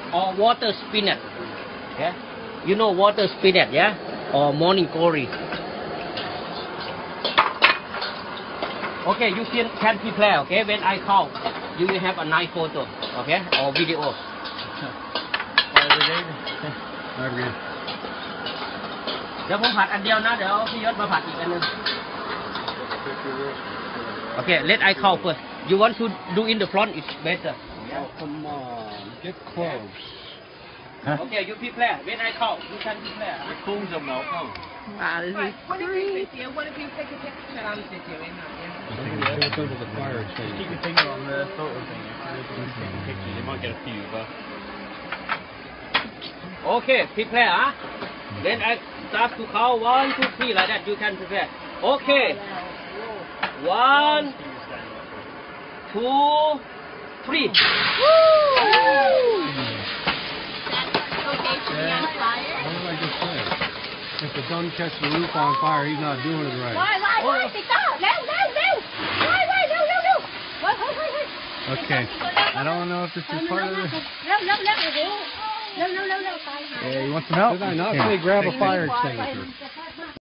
or water spinach. Yeah, you know water spinach, yeah, or morning glory. Okay, you can prepare. Okay, when I call, you will have a nice photo. Okay, or video. Margarita. เดี๋ยวผมผัดอันเดียวนะเดี๋ยวพี่ยศมาผัดอีกอันนึง Okay, let I call first. You want to do in the front? It's better. Oh, come on, get close. Okay, you prepare. When I call, you can prepare. The coons are now. Wow, this is One of you sit here, one of you take a picture and sit here in that, yeah? Let's go to the fire extinguisher. Keep your finger on the photo thing. If you're taking pictures, you might get a few, but... Okay, prepare. Huh? Then I start to count 1, 2, 3 like that. You can prepare. Okay. 1, 2, 3. okay to be on fire. What did I just say? If it doesn't catch the roof on fire, he's not doing it right. Why? Tick tock. Leo. Why? Leo. Okay. I don't know if this is part of this. Leo. Yeah, you want some help? Did I not say grab a fire extinguisher?